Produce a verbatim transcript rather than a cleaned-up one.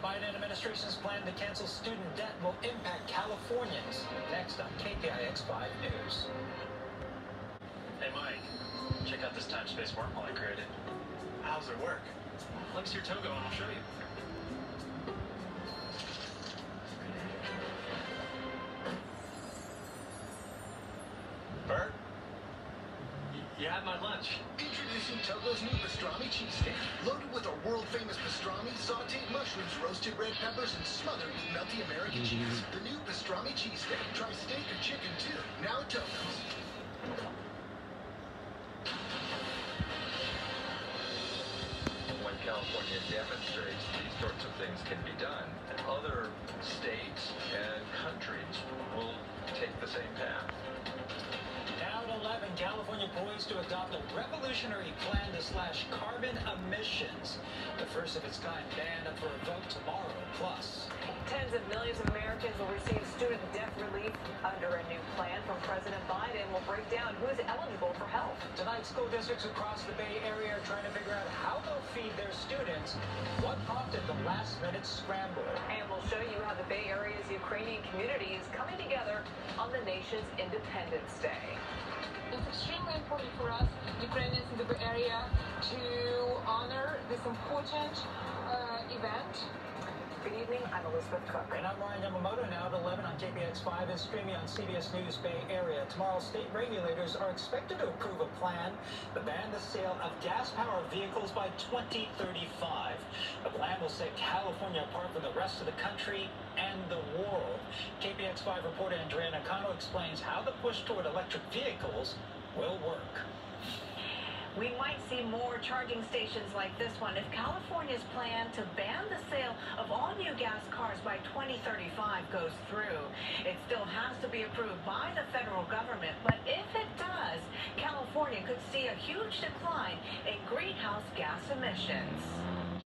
Biden administration's plan to cancel student debt will impact Californians. Next on K P I X five News. Hey Mike, check out this time-space wormhole I created. How's it work? Let me see your togo and I'll show you. Bert? You had my lunch. Introducing Togo's new pastrami cheesesteak. Loaded with our world-famous pastrami, sauteed mushrooms, roasted red peppers, and smothered with melty American cheese. The new pastrami cheesesteak. Try steak or chicken, too. Now at Togo's. When California demonstrates these sorts of things can be done, other states and countries will take the same path. Now at eleven, California poised to adopt a revolutionary plan to slash carbon emissions. The first of its kind ban up for a vote tomorrow. Plus, tens of millions of Americans will receive student debt relief under a new plan from President Biden. Will break down who's eligible for help. Tonight, school districts across the Bay Area are trying to figure out how they'll feed their students. What prompted the last-minute scramble? And we'll show you how the Bay Area's Ukrainian community is coming together on the nation's Independence Day. It's extremely important for us, Ukrainians in the Bay Area, to honor this important uh, event. Good evening, I'm Elizabeth Cook. And I'm Ryan Yamamoto. Now at eleven on K P I X five and streaming on C B S News Bay Area. Tomorrow, state regulators are expected to approve a plan to ban the sale of gas-powered vehicles by twenty thirty-five. The plan will set California apart from the rest of the country and the world. K P I X five reporter Andrea Nakano explains how the push toward electric vehicles will work. We might see more charging stations like this one if California's plan to ban the sale of all new gas cars by twenty thirty-five goes through. It still has to be approved by the federal government, but if it does, California could see a huge decline in greenhouse gas emissions.